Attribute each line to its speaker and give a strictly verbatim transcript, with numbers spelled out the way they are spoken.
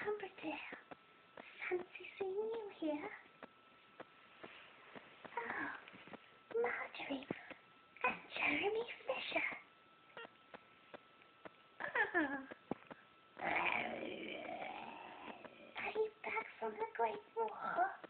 Speaker 1: Umberdale. Fancy seeing you here. Oh, Marjorie and Jeremy Fisher. Oh. Are you back from the Great War?